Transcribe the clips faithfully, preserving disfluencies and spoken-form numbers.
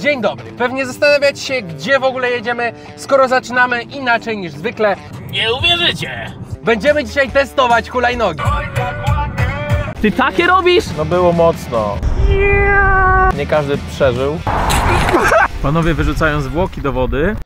Dzień dobry. Pewnie zastanawiacie się, gdzie w ogóle jedziemy, skoro zaczynamy inaczej niż zwykle. Nie uwierzycie! Będziemy dzisiaj testować hulajnogi. Ty takie robisz? No było mocno. Nie każdy przeżył. Panowie wyrzucają zwłoki do wody.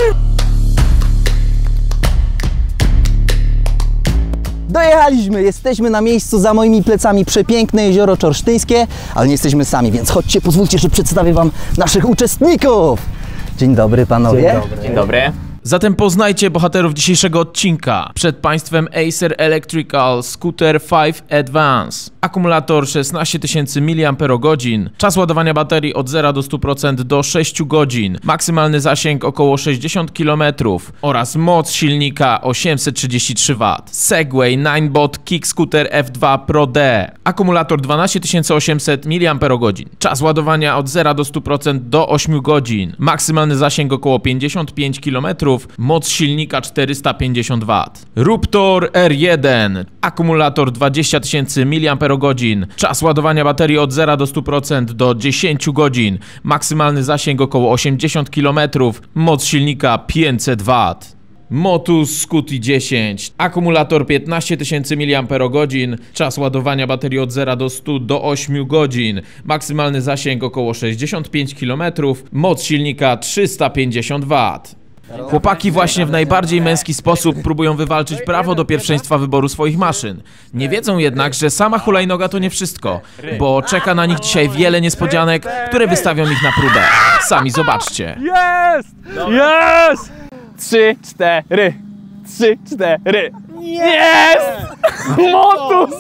Dojechaliśmy, jesteśmy na miejscu, za moimi plecami przepiękne jezioro Czorsztyńskie, ale nie jesteśmy sami, więc chodźcie, pozwólcie, że przedstawię wam naszych uczestników. Dzień dobry panowie. Dzień dobry. Dzień dobry. Zatem poznajcie bohaterów dzisiejszego odcinka. Przed państwem Acer Electrical Scooter pięć Advance. Akumulator szesnaście tysięcy miliamperogodzin. Czas ładowania baterii od zera do stu procent do sześciu godzin. Maksymalny zasięg około sześćdziesiąt kilometrów. Oraz moc silnika osiemset trzydzieści trzy watów. Segway Ninebot Kick Scooter F dwa Pro D. Akumulator dwanaście tysięcy osiemset miliamperogodzin. Czas ładowania od zera do stu procent do ośmiu godzin. Maksymalny zasięg około pięćdziesiąt pięć kilometrów. Moc silnika czterysta pięćdziesiąt watów. Ruptor R jeden. Akumulator dwadzieścia tysięcy miliamperogodzin. Czas ładowania baterii od zera do stu procent do dziesięciu godzin. Maksymalny zasięg około osiemdziesiąt kilometrów. Moc silnika pięćset watów. Motus Scooty dziesięć. Akumulator piętnaście tysięcy miliamperogodzin. Czas ładowania baterii od zera do stu do ośmiu godzin. Maksymalny zasięg około sześćdziesiąt pięć kilometrów. Moc silnika trzysta pięćdziesiąt watów. Chłopaki właśnie w najbardziej męski sposób próbują wywalczyć prawo do pierwszeństwa wyboru swoich maszyn. Nie wiedzą jednak, że sama hulajnoga to nie wszystko, bo czeka na nich dzisiaj wiele niespodzianek, które wystawią ich na próbę. Sami zobaczcie. Jest! Jest! Trzy, cztery. Trzy, cztery. Jest! Motus!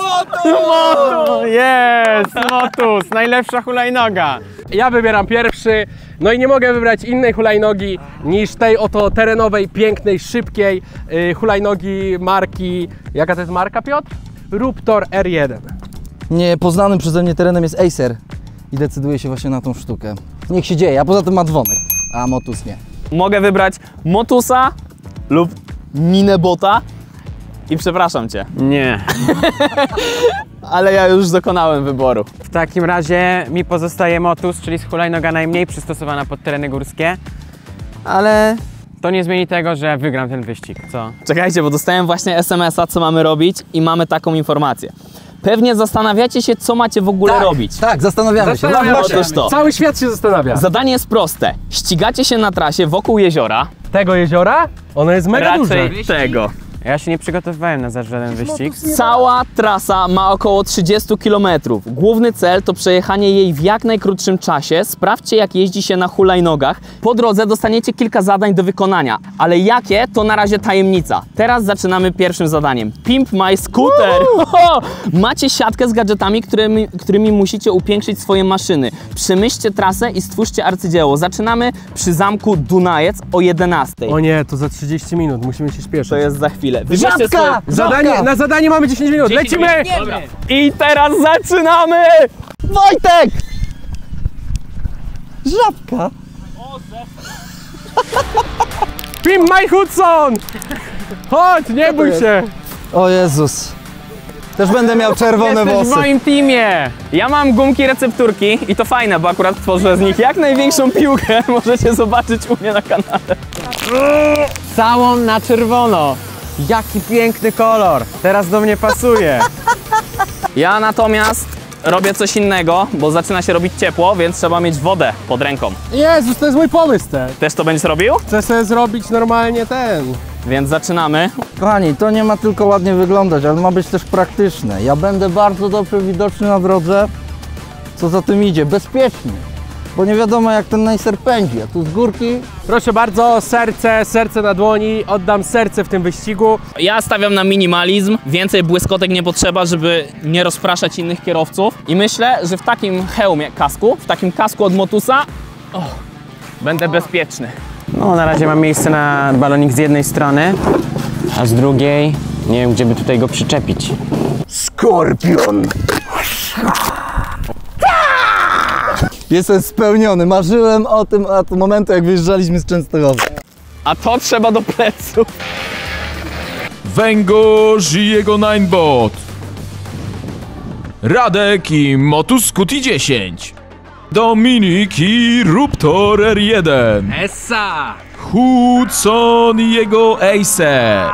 Motus! Jest! Motus! Najlepsza hulajnoga! Ja wybieram pierwszy, no i nie mogę wybrać innej hulajnogi niż tej oto terenowej, pięknej, szybkiej yy, hulajnogi marki, jaka to jest marka, Piotr? Ruptor R jeden. Niepoznanym przeze mnie terenem jest Acer i decyduje się właśnie na tą sztukę. Niech się dzieje, a poza tym ma dzwonek, a Motus nie. Mogę wybrać Motusa lub Ninebota i przepraszam cię. Nie. Ale ja już dokonałem wyboru. W takim razie mi pozostaje Motus, czyli hulajnoga najmniej przystosowana pod tereny górskie. Ale to nie zmieni tego, że wygram ten wyścig, co? Czekajcie, bo dostałem właśnie es em es a, co mamy robić i mamy taką informację. Pewnie zastanawiacie się, co macie w ogóle tak, robić. Tak, zastanawiamy, Zastanawiamy się. się. Otóż to. Cały świat się zastanawia. Zadanie jest proste. Ścigacie się na trasie wokół jeziora. Tego jeziora? Ono jest mega duże. Raczej tego. Ja się nie przygotowywałem na żaden wyścig. Cała trasa ma około trzydzieści kilometrów. Główny cel to przejechanie jej w jak najkrótszym czasie. Sprawdźcie, jak jeździ się na hulajnogach. Po drodze dostaniecie kilka zadań do wykonania, ale jakie, to na razie tajemnica. Teraz zaczynamy pierwszym zadaniem. Pimp My Scooter! Macie siatkę z gadżetami, którymi, którymi musicie upiększyć swoje maszyny. Przemyślcie trasę i stwórzcie arcydzieło. Zaczynamy przy zamku Dunajec o jedenastej. O nie, to za trzydzieści minut, musimy się śpieszyć. To jest za chwilę. Żabka! Zadanie, na zadanie mamy dziesięć minut, lecimy! Dobra. I teraz zaczynamy! Wojtek! Żabka! Pimp My Hudson! Chodź, nie bój się! O Jezus. Też będę miał czerwone Jesteś w włosy. moim teamie! Ja mam gumki recepturki i to fajne, bo akurat tworzę z nich jak największą piłkę. Możecie zobaczyć u mnie na kanale. Całą na czerwono! Jaki piękny kolor! Teraz do mnie pasuje! Ja natomiast robię coś innego, bo zaczyna się robić ciepło, więc trzeba mieć wodę pod ręką. Jezus, to jest mój pomysł ten. Też to będziesz robił? Chcę sobie zrobić normalnie ten. Więc zaczynamy. Kochani, to nie ma tylko ładnie wyglądać, ale ma być też praktyczne. Ja będę bardzo dobrze widoczny na drodze. Co za tym idzie? Bezpiecznie. Bo nie wiadomo, jak ten Acer pędzi, a tu z górki... Proszę bardzo, serce, serce na dłoni. Oddam serce w tym wyścigu. Ja stawiam na minimalizm, więcej błyskotek nie potrzeba, żeby nie rozpraszać innych kierowców. I myślę, że w takim hełmie, kasku, w takim kasku od Motusa, oh, będę bezpieczny. No, na razie mam miejsce na balonik z jednej strony, a z drugiej nie wiem, gdzie by tutaj go przyczepić. Skorpion! Jestem spełniony. Marzyłem o tym od momentu, jak wyjeżdżaliśmy z Częstochowy. A to trzeba do pleców. Węgorz i jego Ninebot. Radek i Motus Scooty dziesięć. Dominik i Ruptor R jeden. Essa! Hudson i jego Acer.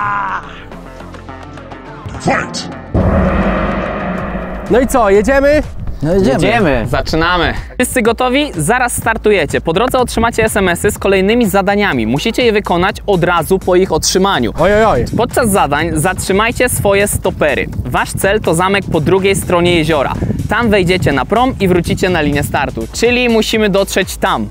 No i co, jedziemy? No jedziemy. Jedziemy. Zaczynamy. Wszyscy gotowi? Zaraz startujecie. Po drodze otrzymacie es em esy z kolejnymi zadaniami. Musicie je wykonać od razu po ich otrzymaniu. Oj, oj, oj. Podczas zadań zatrzymajcie swoje stopery. Wasz cel to zamek po drugiej stronie jeziora. Tam wejdziecie na prom i wrócicie na linię startu. Czyli musimy dotrzeć tam.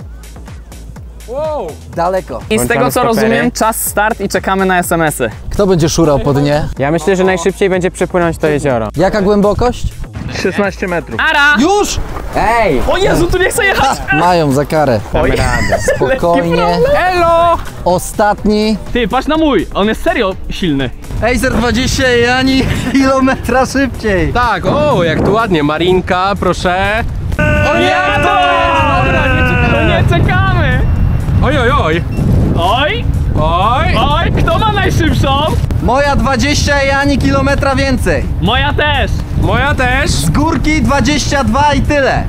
Wow. Daleko. I z Włączamy tego co stopery. rozumiem, czas start i czekamy na es em esy. Kto będzie szurał po dnie? Ja myślę, że najszybciej będzie przepłynąć to jezioro. Jaka głębokość? szesnaście metrów. Ara! Już! Ej! O Jezu, tu nie chcę jechać! Mają za karę. Damy radę. Spokojnie. Elo! Ostatni. Ty, patrz na mój, on jest serio silny. Acer dwadzieścia i ani kilometra szybciej. Tak, o, jak tu ładnie. Marinka, proszę. O nie, to jest! Dobra, nie To czekamy. nie czekamy! Oj, oj, oj. Oj! Oj. Oj, kto ma najszybszą? Moja dwadzieścia i ani kilometra więcej. Moja też! Moja też. Z górki dwadzieścia dwa i tyle.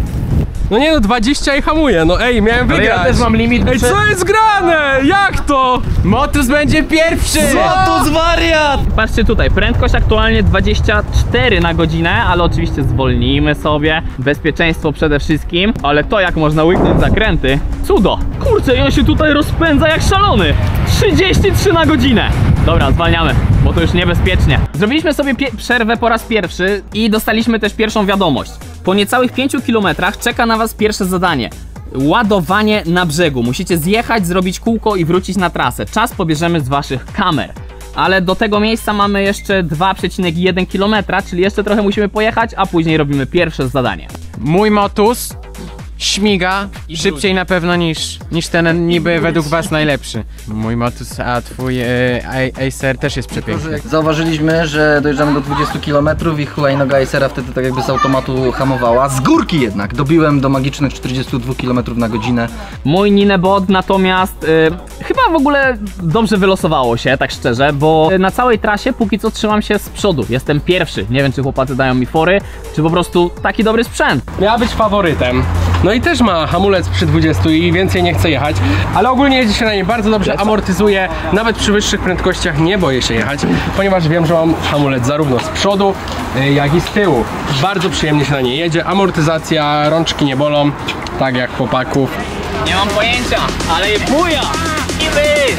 No nie no, dwadzieścia i hamuje. No ej, miałem Ale wygrać. ja też mam limit. Ej, co jest grane? Jak to? Motus będzie pierwszy! Co tu wariat? Patrzcie tutaj, prędkość aktualnie dwadzieścia cztery na godzinę, ale oczywiście zwolnijmy sobie. Bezpieczeństwo przede wszystkim, ale to jak można łyknąć zakręty. Cudo! Kurczę, i on się tutaj rozpędza jak szalony! trzydzieści trzy na godzinę! Dobra, zwalniamy, bo to już niebezpiecznie. Zrobiliśmy sobie przerwę po raz pierwszy i dostaliśmy też pierwszą wiadomość. Po niecałych pięciu kilometrach czeka na was pierwsze zadanie. Ładowanie na brzegu. Musicie zjechać, zrobić kółko i wrócić na trasę. Czas pobierzemy z waszych kamer. Ale do tego miejsca mamy jeszcze dwa przecinek jeden kilometra, czyli jeszcze trochę musimy pojechać, a później robimy pierwsze zadanie. Mój Motus śmiga szybciej na pewno niż, niż ten niby według was najlepszy. Mój Motus, a twój e, Acer też jest przepiękny. Zauważyliśmy, że dojeżdżamy do dwudziestu kilometrów i hulajnoga Acera wtedy tak jakby z automatu hamowała. Z górki jednak dobiłem do magicznych czterdziestu dwóch kilometrów na godzinę. Mój Ninebot natomiast y, chyba w ogóle dobrze wylosowało się, tak szczerze, bo na całej trasie póki co trzymam się z przodu. Jestem pierwszy. Nie wiem, czy chłopacy dają mi fory, czy po prostu taki dobry sprzęt. Miała być faworytem. No i też ma hamulec przy dwudziestu i więcej nie chce jechać, ale ogólnie jedzie się na niej bardzo dobrze, amortyzuje, nawet przy wyższych prędkościach nie boję się jechać, ponieważ wiem, że mam hamulec zarówno z przodu, jak i z tyłu. Bardzo przyjemnie się na niej jedzie, amortyzacja, rączki nie bolą, tak jak chłopaków. Nie mam pojęcia, ale je buja! I wy!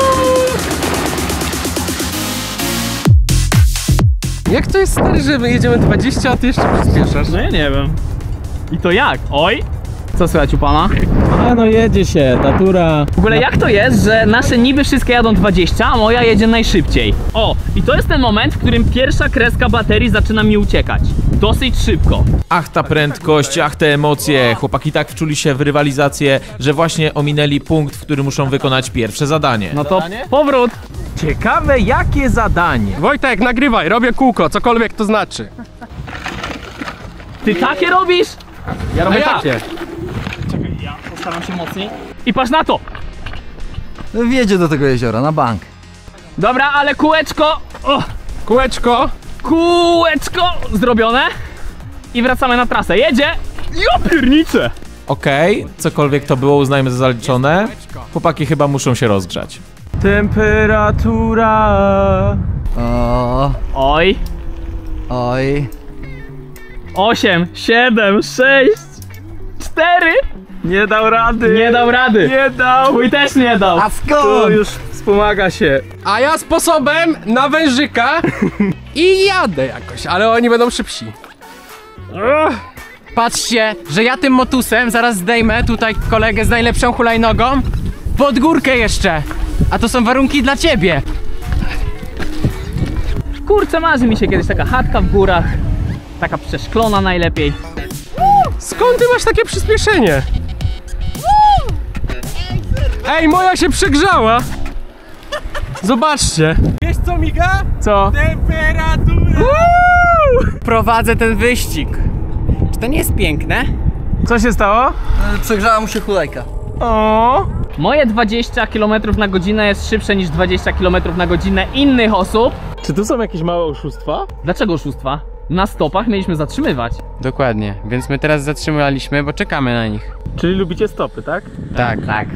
Jak to jest, stary, że my jedziemy dwadzieścia, a ty jeszcze przyspieszasz? No ja nie wiem. I to jak? Oj! Co słychać u pana? A no jedzie się, natura. W ogóle jak to jest, że nasze niby wszystkie jadą dwadzieścia, a moja jedzie najszybciej? O, i to jest ten moment, w którym pierwsza kreska baterii zaczyna mi uciekać. Dosyć szybko. Ach ta prędkość, ach te emocje. Chłopaki tak wczuli się w rywalizację, że właśnie ominęli punkt, w którym muszą wykonać pierwsze zadanie. No to powrót! Ciekawe jakie zadanie. Wojtek, nagrywaj, robię kółko, cokolwiek to znaczy. Ty takie robisz? Ja robię A ja? takie. Czekaj, ja postaram się mocniej. I patrz na to! Wjedzie do tego jeziora na bank. Dobra, ale kółeczko! O, Kółeczko. kółeczko zrobione. I wracamy na trasę. Jedzie! Ja pierniczę! Okej, cokolwiek to było uznajmy za zaliczone. Chłopaki chyba muszą się rozgrzać. Temperatura. O, Oj. oj. osiem, siedem, sześć, cztery. Nie dał rady. Nie dał rady. Nie dał. Twój też nie dał. A To skąd? już wspomaga się. A ja sposobem na wężyka i jadę jakoś, ale oni będą szybsi. Patrzcie, że ja tym Motusem zaraz zdejmę tutaj kolegę z najlepszą hulajnogą pod górkę jeszcze. A to są warunki dla ciebie. Kurczę, marzy mi się kiedyś taka chatka w górach. Taka przeszklona najlepiej. Skąd ty masz takie przyspieszenie? Ej, moja się przegrzała. Zobaczcie. Wiesz co miga? Co? Temperatura. Prowadzę ten wyścig. Czy to nie jest piękne? Co się stało? Przegrzała mu się hulajka. O. Moje dwadzieścia kilometrów na godzinę jest szybsze niż dwadzieścia kilometrów na godzinę innych osób. Czy tu są jakieś małe oszustwa? Dlaczego oszustwa? na stopach mieliśmy zatrzymywać. Dokładnie, więc my teraz zatrzymaliśmy, bo czekamy na nich. Czyli lubicie stopy, tak? Tak. Tak.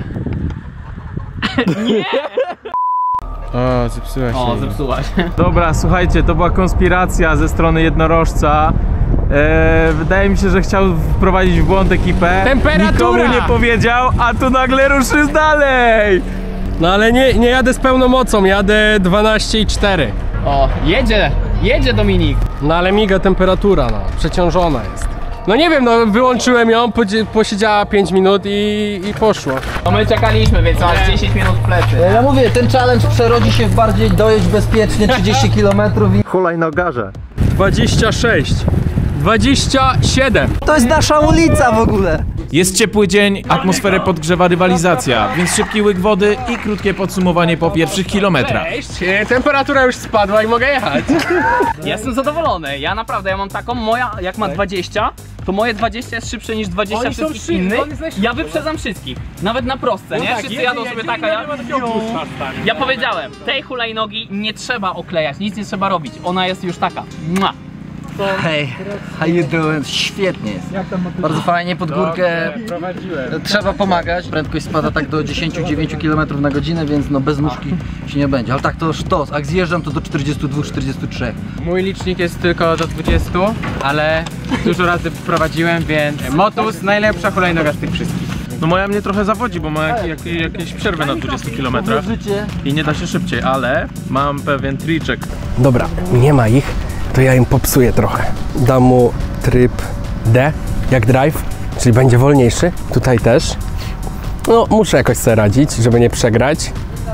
O, zepsuła się. O, zepsuła się. Dobra, słuchajcie, to była konspiracja ze strony jednorożca. Eee, wydaje mi się, że chciał wprowadzić w błąd ekipę. Temperatura! Nikomu nie powiedział, a tu nagle ruszy dalej! No ale nie, nie jadę z pełną mocą, jadę dwanaście i cztery. O, jedzie, jedzie Dominik. No ale miga temperatura, no, przeciążona jest. No nie wiem, no wyłączyłem ją, podzie- posiedziała pięć minut i, i poszło. No my czekaliśmy, więc aż dziesięć minut w plecy. Ja mówię, ten challenge przerodzi się w bardziej dojeść bezpiecznie trzydzieści kilometrów i... Hulajnogarze. dwadzieścia sześć, dwadzieścia siedem. To jest nasza ulica w ogóle! Jest ciepły dzień, atmosferę podgrzewa rywalizacja, więc szybki łyk wody i krótkie podsumowanie po pierwszych kilometrach. Cześć, e, temperatura już spadła i mogę jechać. Jestem zadowolony, ja naprawdę, ja mam taką, moja jak ma dwadzieścia, to moje dwadzieścia jest szybsze niż dwadzieścia Oni są wszystkich szybcy, innych. on jest najszybszy, Ja wyprzedzam wszystkich, nawet na prostce, nie? tak, Wszyscy jedzie, jadą jedzie sobie i tak, a ja... nie ma takiego puszcza, stary. Ja powiedziałem, tej hulajnogi nie trzeba oklejać, nic nie trzeba robić, ona jest już taka. Mua. Hej, how you doing? Świetnie jest. Bardzo fajnie, pod górkę trzeba pomagać. Prędkość spada tak do dziesięć do dziewięciu kilometrów na godzinę, więc no bez muszki się nie będzie. Ale tak to sztos, jak zjeżdżam to do czterdziestu dwóch do czterdziestu trzech. Mój licznik jest tylko do dwudziestu, ale dużo razy prowadziłem, więc Motus najlepsza hulajnoga z tych wszystkich. No moja mnie trochę zawodzi, bo ma jak, jak, jakieś przerwy na dwudziestu kilometrach Życie. i nie da się szybciej, ale mam pewien triczek. Dobra, nie ma ich, to ja im popsuję trochę. Dam mu tryb D, jak drive, czyli będzie wolniejszy. Tutaj też. No, muszę jakoś sobie radzić, żeby nie przegrać.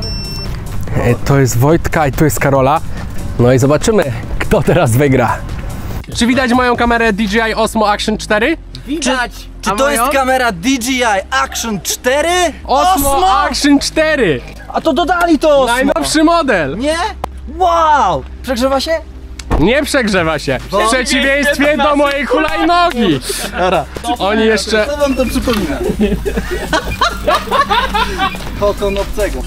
E, To jest Wojtka i tu jest Karola. No i zobaczymy, kto teraz wygra. Czy widać moją kamerę D J I Osmo Action cztery? Widać! Czy to jest kamera D J I Action cztery? Osmo, Action cztery! A to dodali to Osmo! Najnowszy model! Nie? Wow! Przegrzewa się? Nie przegrzewa się. W przeciwieństwie do mojej hulajnogi. Dobra. Oni jeszcze... Co wam to przypomina? Kokon obcego.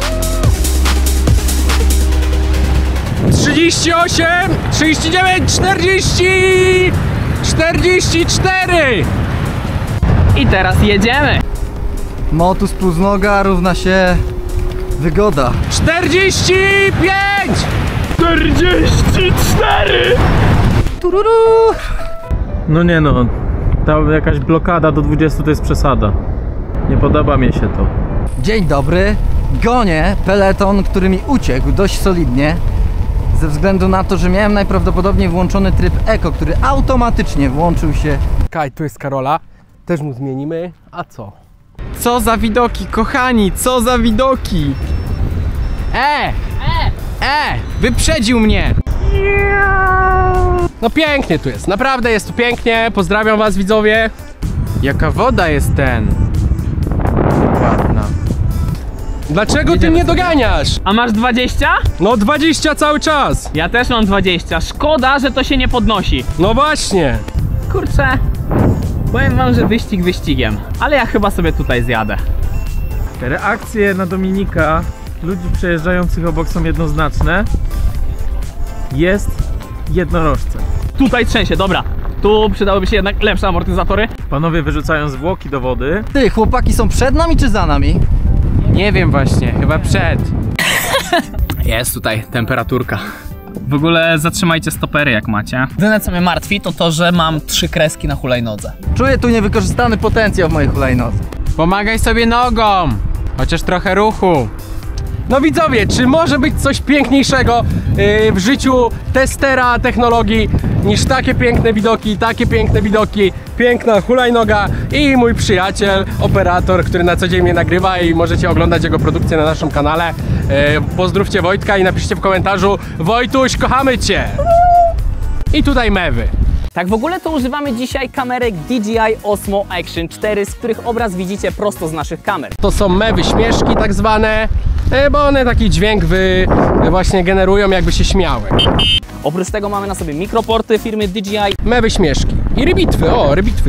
trzydzieści osiem, trzydzieści dziewięć, czterdzieści, czterdzieści cztery. I teraz jedziemy! Motus plus noga równa się wygoda. czterdzieści pięć. czterdzieści cztery! Tururu! No nie no, ta jakaś blokada do dwudziestu to jest przesada. Nie podoba mi się to. Dzień dobry. Gonię peleton, który mi uciekł dość solidnie. Ze względu na to, że miałem najprawdopodobniej włączony tryb Eko, który automatycznie włączył się. Kaj, tu jest Karola. Też mu zmienimy. A co? Co za widoki, kochani, co za widoki! E! E! E! Wyprzedził mnie! No pięknie tu jest. Naprawdę jest tu pięknie. Pozdrawiam was, widzowie. Jaka woda jest ten? Ładna. Dlaczego ty mnie doganiasz? A masz dwadzieścia? No dwadzieścia cały czas. Ja też mam dwadzieścia. Szkoda, że to się nie podnosi. No właśnie. Kurczę, powiem wam, że wyścig wyścigiem, ale ja chyba sobie tutaj zjadę. Te reakcje na Dominika ludzi przejeżdżających obok są jednoznaczne. Jest jednorożcem. Tutaj trzęsie, dobra. Tu przydałyby się jednak lepsze amortyzatory. Panowie wyrzucają zwłoki do wody. Ty, chłopaki są przed nami czy za nami? Nie wiem właśnie, chyba przed. Jest tutaj temperaturka. W ogóle zatrzymajcie stopery jak macie. Jedyne co mnie martwi to to, że mam trzy kreski na hulajnodze. Czuję tu niewykorzystany potencjał w mojej hulajnodze. Pomagaj sobie nogą! Chociaż trochę ruchu. No widzowie, czy może być coś piękniejszego yy, w życiu testera technologii niż takie piękne widoki, takie piękne widoki, piękna hulajnoga i mój przyjaciel, operator, który na co dzień mnie nagrywa i możecie oglądać jego produkcję na naszym kanale. Yy, pozdrówcie Wojtka i napiszcie w komentarzu: Wojtuś, kochamy cię! I tutaj mewy. Tak w ogóle to używamy dzisiaj kamerek D J I Osmo Action cztery, z których obraz widzicie prosto z naszych kamer. To są mewy śmieszki tak zwane, yy, bo one taki dźwięk wy właśnie generują, jakby się śmiały. Oprócz tego mamy na sobie mikroporty firmy D J I, Mewy śmieszki i rybitwy, o rybitwy.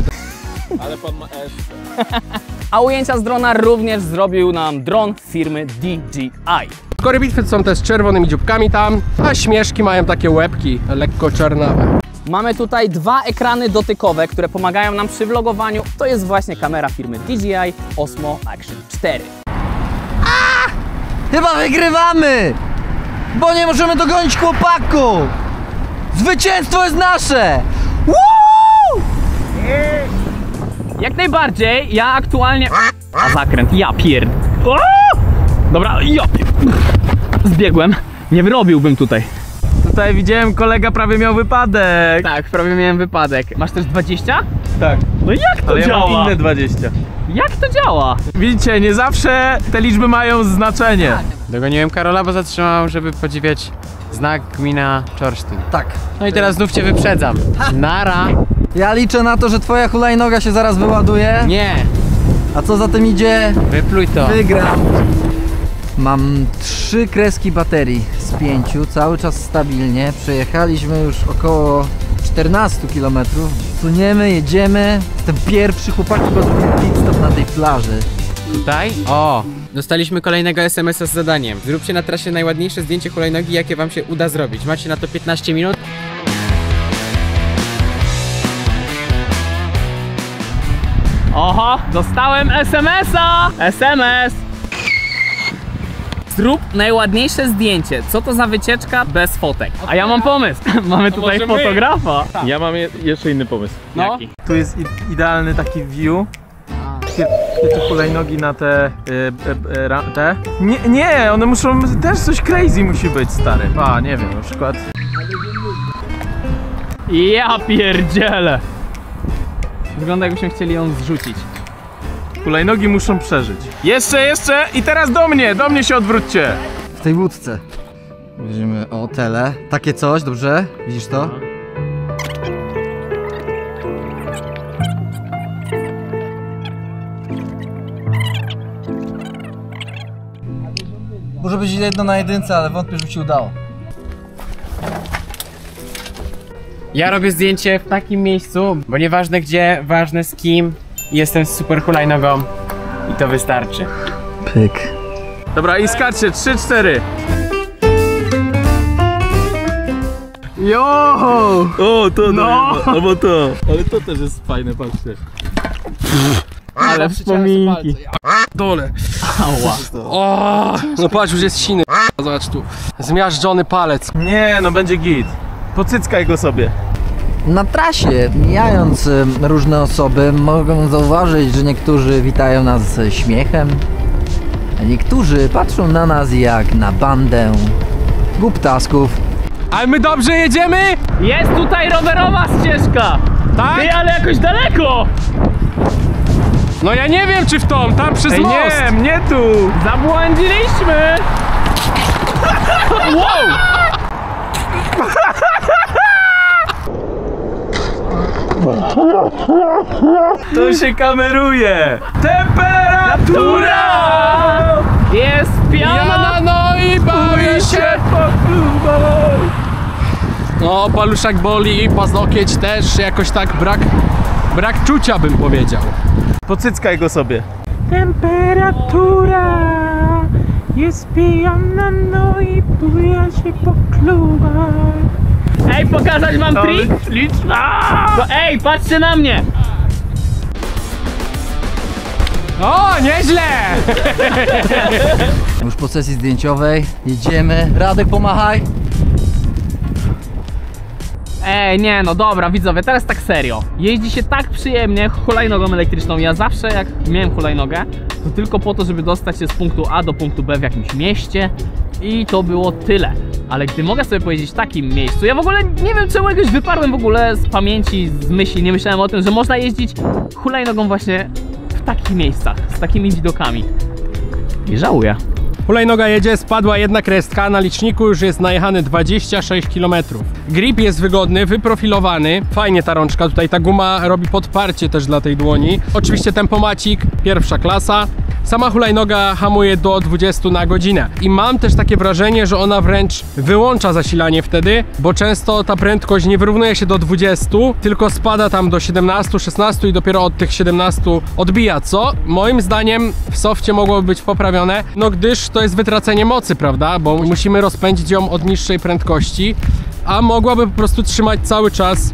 a ujęcia z drona również zrobił nam dron firmy D J I. Korybitwy są też z czerwonymi dzióbkami tam, a śmieszki mają takie łebki lekko czarnawe. Mamy tutaj dwa ekrany dotykowe, które pomagają nam przy vlogowaniu. To jest właśnie kamera firmy D J I Osmo Action cztery. A! Chyba wygrywamy! Bo nie możemy dogonić chłopaków! Zwycięstwo jest nasze! Woo! Jak najbardziej, ja aktualnie... A zakręt, ja pierd... O! Dobra, ja pierd... Zbiegłem. Nie wyrobiłbym tutaj. Tutaj widziałem, kolega prawie miał wypadek. Tak, prawie miałem wypadek. Masz też dwadzieścia? Tak. No jak to Ale ja działa? mam inne dwadzieścia. Jak to działa? Widzicie, nie zawsze te liczby mają znaczenie. Dogoniłem Karola, bo zatrzymał, żeby podziwiać znak gmina Czorsztyn. Tak. No i teraz znów cię wyprzedzam. Nara. Ja liczę na to, że twoja hulajnoga się zaraz wyładuje. Nie, A co za tym idzie? wypluj to. Wygram. Mam trzy kreski baterii z pięciu, cały czas stabilnie. Przejechaliśmy już około czternaście kilometrów. Suniemy, jedziemy. Jestem pierwszy, chłopaki chyba zrobił pit stop na tej plaży. Tutaj? O! Dostaliśmy kolejnego es emesa z zadaniem. Zróbcie na trasie najładniejsze zdjęcie hulajnogi, jakie wam się uda zrobić. Macie na to piętnaście minut. Oho, dostałem es em esa! es em es! Zrób najładniejsze zdjęcie. Co to za wycieczka bez fotek? A ja mam pomysł. Mamy tutaj może my? fotografa. Ja mam je jeszcze inny pomysł. No. Jaki? Tu jest i- idealny taki view. Te te hulajnogi na te, y, y, y, ra- te. Nie, nie, one muszą, też coś crazy musi być, stary. A, nie wiem, na przykład. Ja pierdzielę. Wygląda, jakbyśmy chcieli ją zrzucić. Hulajnogi muszą przeżyć. Jeszcze, jeszcze i teraz do mnie, do mnie się odwróćcie. W tej łódce. Weźmiemy o tele. Takie coś, dobrze? Widzisz to? Może być jedno na jedynce, ale wątpię, że mi się udało. Ja robię zdjęcie w takim miejscu, bo nieważne gdzie, ważne z kim. Jestem z super hulajnogą i to wystarczy. Pyk. Dobra, i skaczcie, trzy, cztery. Jo! O, to no! Albo to. Ale to też jest fajne, patrzcie. Ale wspominki. Dole. Ała. O, no patrz, już jest siny. Zobacz tu. Zmiażdżony palec. Nie, no będzie git. Pocyckaj go sobie. Na trasie, mijając y, różne osoby, mogą zauważyć, że niektórzy witają nas śmiechem, a niektórzy patrzą na nas jak na bandę głuptasków. Ale my dobrze jedziemy? Jest tutaj rowerowa ścieżka. Tak? Ty, ale jakoś daleko. No ja nie wiem, czy w tą, tam przez Ej, most. nie, mnie tu. Zabłądziliśmy. Wow. To się kameruje. Temperatura! Jest piana. Ja no i bawię się. No, paluszek boli, paznokieć też, jakoś tak brak, brak czucia bym powiedział. Pocyckaj go sobie. Temperatura jest pijana, no i buja się po klubach. Ej, pokazać wam trik? To ej, patrzcie na mnie. O, nieźle! Już po sesji zdjęciowej jedziemy. Radek, pomachaj. Ej, nie no dobra, widzowie, teraz tak serio. Jeździ się tak przyjemnie hulajnogą elektryczną. Ja zawsze jak miałem hulajnogę, to tylko po to, żeby dostać się z punktu A do punktu B w jakimś mieście. I to było tyle. Ale gdy mogę sobie powiedzieć w takim miejscu, ja w ogóle nie wiem czemu jakoś wyparłem w ogóle z pamięci, z myśli, nie myślałem o tym, że można jeździć hulajnogą właśnie w takich miejscach, z takimi widokami. I żałuję. Hulajnoga jedzie, spadła jedna krestka, na liczniku już jest najechane dwadzieścia sześć kilometrów. Grip jest wygodny, wyprofilowany, fajnie ta rączka, tutaj ta guma robi podparcie też dla tej dłoni. Oczywiście tempomacik, pierwsza klasa. Sama hulajnoga hamuje do dwudziestu na godzinę i mam też takie wrażenie, że ona wręcz wyłącza zasilanie wtedy, bo często ta prędkość nie wyrównuje się do dwudziestu, tylko spada tam do siedemnastu, szesnastu i dopiero od tych siedemnastu odbija, co moim zdaniem w softie mogłoby być poprawione, no gdyż to jest wytracenie mocy, prawda, bo musimy rozpędzić ją od niższej prędkości, a mogłaby po prostu trzymać cały czas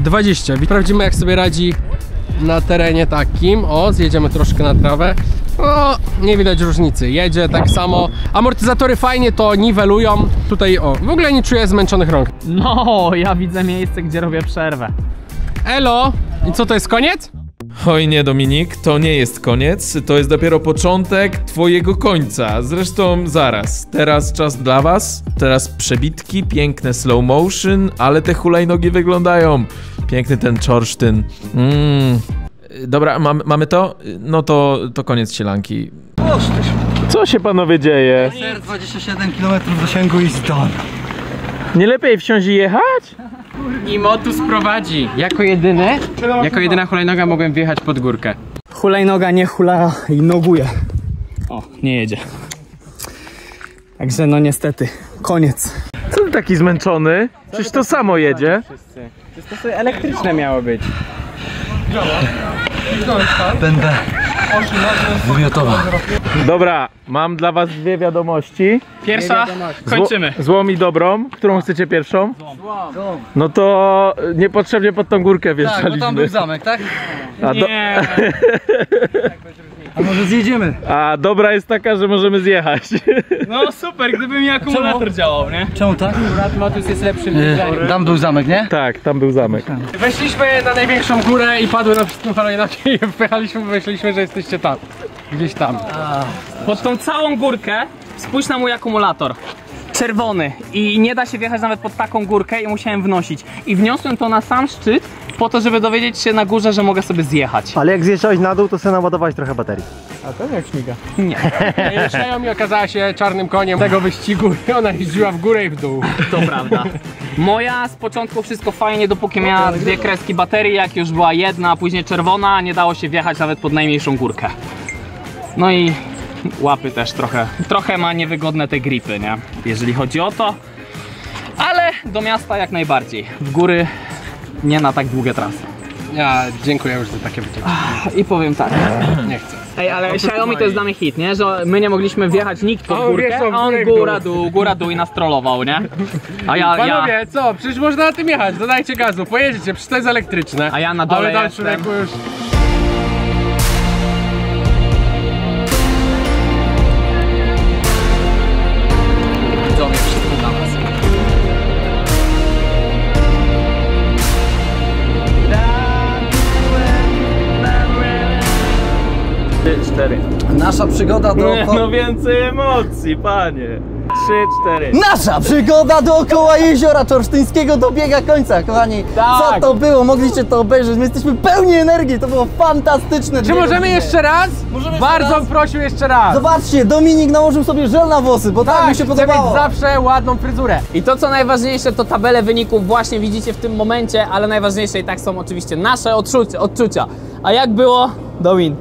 dwadzieścia. Sprawdzimy, jak sobie radzi na terenie takim. O, zjedziemy troszkę na trawę. O, nie widać różnicy. Jedzie tak samo. Amortyzatory fajnie to niwelują. Tutaj o, w ogóle nie czuję zmęczonych rąk. No, ja widzę miejsce, gdzie robię przerwę. Elo! I co, to jest koniec? Oj nie, Dominik, to nie jest koniec, to jest dopiero początek twojego końca. Zresztą zaraz, teraz czas dla was, teraz przebitki, piękne slow motion, ale te hulajnogi wyglądają. Piękny ten czorsztyn. Mm. Dobra, mam, mamy to? No to, to koniec sielanki. Co się panowie dzieje? dwadzieścia siedem kilometrów zasięgu i zdon. Nie lepiej wsiąść i jechać? I Motus prowadzi. Jako jedyny, jako jedyna hulajnoga mogłem wjechać pod górkę. Hulajnoga nie hula i noguje. O, nie jedzie. Także no niestety, koniec. Co ty taki zmęczony? Przecież to samo jedzie. To sobie elektryczne miało być. Będę wymiotował. Dobra, mam dla was dwie wiadomości. Pierwsza, kończymy. Zło, złą i dobrą. Którą chcecie pierwszą? Złą. No to niepotrzebnie pod tą górkę wjeżdżaliśmy. Tak, bo tam był zamek, tak? A, do... Nie. A może zjedziemy? A dobra jest taka, że możemy zjechać. No super, gdyby mi akumulator działał, nie? Czemu tak? Motus jest lepszym Yy, tam był zamek, nie? Tak, tam był zamek. Weszliśmy na największą górę i padły na wszystkim hulajnogi i wpychaliśmy, myśleliśmy, że jesteście tam. Gdzieś tam. Pod tą całą górkę spójrz na mój akumulator. Czerwony i nie da się wjechać nawet pod taką górkę i musiałem wnosić. I wniosłem to na sam szczyt po to, żeby dowiedzieć się na górze, że mogę sobie zjechać. Ale jak zjeżdżałeś na dół, to sobie naładowałeś trochę baterii. A to jak śmiga. Nie. Xiaomi okazała się czarnym koniem tego wyścigu i ona jeździła w górę i w dół. To prawda. Moja z początku wszystko fajnie, dopóki miała dwie kreski baterii, jak już była jedna, a później czerwona, nie dało się wjechać nawet pod najmniejszą górkę. No i łapy też trochę, trochę ma niewygodne te gripy, nie? Jeżeli chodzi o to. Ale do miasta jak najbardziej. W góry nie na tak długie trasy. Ja dziękuję już za takie wycieczki. I powiem tak. Nie chcę. Ej, ale Xiaomi to jest dla mnie hit, nie? Że my nie mogliśmy wjechać nikt pod A on górkę, wjeżdżał w a on górę i w dół. góra dół, góra dół i nas trollował, nie? A ja, ja, Panowie, co? Przecież można na tym jechać, dodajcie gazu, pojedziecie, przecież to jest elektryczne. a ja na dole Ale tam jestem. człowieku już... Widzowie, wszystko dla was. Trzy, cztery. Nasza przygoda Nie, dookoła... no więcej emocji, panie. Trzy, cztery. Nasza przygoda dookoła jeziora czorsztyńskiego dobiega końca, kochani. Co to było? Mogliście to obejrzeć. My jesteśmy pełni energii, to było fantastyczne. Czy dwie możemy godziny. jeszcze raz? Możemy Bardzo jeszcze bym prosił jeszcze raz. Zobaczcie, Dominik nałożył sobie żel na włosy, bo tak, mi się chcę mieć podobało. zawsze ładną fryzurę. I to co najważniejsze, to tabele wyników właśnie widzicie w tym momencie, ale najważniejsze i tak są oczywiście nasze odczucia. odczucia. A jak było? Domin.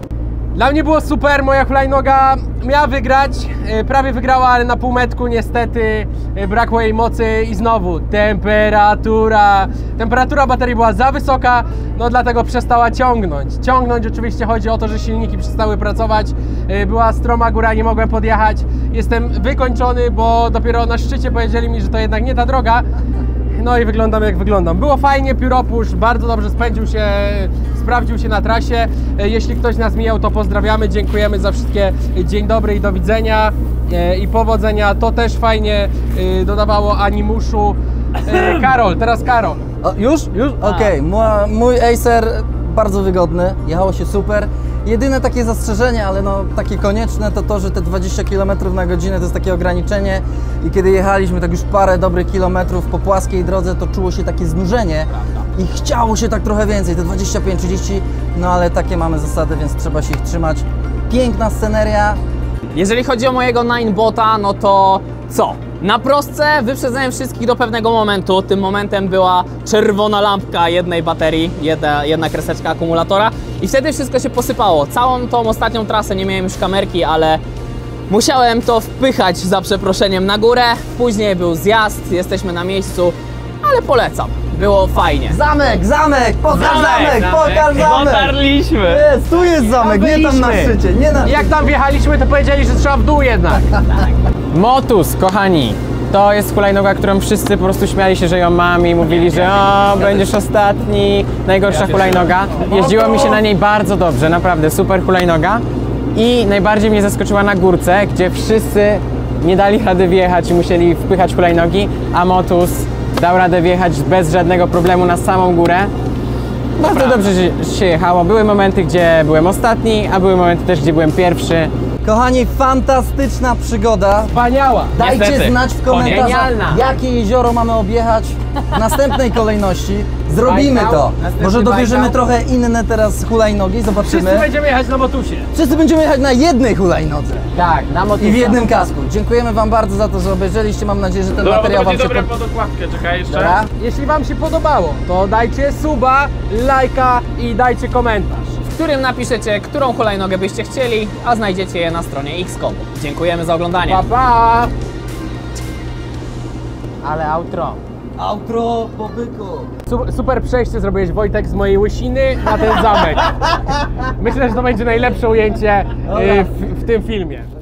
Dla mnie było super, moja hulajnoga miała wygrać, e, prawie wygrała, ale na półmetku niestety e, brakło jej mocy i znowu temperatura. Temperatura baterii była za wysoka, no dlatego przestała ciągnąć. Ciągnąć oczywiście chodzi o to, że silniki przestały pracować, e, była stroma góra, nie mogłem podjechać. Jestem wykończony, bo dopiero na szczycie powiedzieli mi, że to jednak nie ta droga. No i wyglądam jak wyglądam. Było fajnie, pióropusz bardzo dobrze spędził się, sprawdził się na trasie. Jeśli ktoś nas mijał, to pozdrawiamy, dziękujemy za wszystkie dzień dobry i do widzenia i powodzenia. To też fajnie dodawało animuszu. Karol, teraz Karol. O, już? Już? Okej, okay. Mój Acer bardzo wygodny, jechało się super. Jedyne takie zastrzeżenie, ale no takie konieczne, to to, że te dwadzieścia kilometrów na godzinę to jest takie ograniczenie i kiedy jechaliśmy tak już parę dobrych kilometrów po płaskiej drodze, to czuło się takie znużenie i chciało się tak trochę więcej, te dwadzieścia pięć trzydzieści, no ale takie mamy zasady, więc trzeba się ich trzymać. Piękna sceneria. Jeżeli chodzi o mojego Ninebota, no to co? Na prostce wyprzedzałem wszystkich do pewnego momentu. Tym momentem była czerwona lampka jednej baterii, jedna, jedna kreseczka akumulatora i wtedy wszystko się posypało. Całą tą ostatnią trasę nie miałem już kamerki, ale musiałem to wpychać za przeproszeniem na górę. Później był zjazd, jesteśmy na miejscu, ale polecam. Było fajnie. Zamek, zamek, pokaż zamek, pokaż zamek. Dotarliśmy. Jest, tu jest zamek, nie tam na szczycie, nie na Jak tam wjechaliśmy, to powiedzieli, że trzeba w dół jednak. Motus, kochani, To jest hulajnoga, którą wszyscy po prostu śmiali się, że ją mam i mówili, że o, będziesz ostatni, najgorsza hulajnoga. Jeździło mi się na niej bardzo dobrze, naprawdę super hulajnoga. I najbardziej mnie zaskoczyła na górce, gdzie wszyscy nie dali rady wjechać i musieli wpychać hulajnogi, a Motus dał radę wjechać bez żadnego problemu na samą górę. Bardzo dobrze że się jechało. Były momenty, gdzie byłem ostatni, a były momenty też, gdzie byłem pierwszy. Kochani, fantastyczna przygoda. Wspaniała! Dajcie Niestety. znać w komentarzach, Genialna. jakie jezioro mamy objechać w następnej kolejności. Zrobimy Bajkał, to. następny Może dobierzemy bajkał. trochę inne teraz hulajnogi, zobaczymy. Wszyscy będziemy jechać na Motusie. Wszyscy będziemy jechać na jednej hulajnodze Tak, na Motusa. i w jednym kasku. Dziękujemy Wam bardzo za to, że obejrzeliście. Mam nadzieję, że ten materiał Wam się dobre pod... pod okładkę, czekaj jeszcze. Dobra? Jeśli Wam się podobało, to dajcie suba, lajka i dajcie komentarz. w którym napiszecie, którą hulajnogę byście chcieli, a znajdziecie je na stronie X kropka com. Dziękujemy za oglądanie. Pa, pa! Ale outro. Outro po byku. Su- Super przejście zrobiłeś, Wojtek, z mojej łysiny na ten zamek. Myślę, że to będzie najlepsze ujęcie y, w, w tym filmie.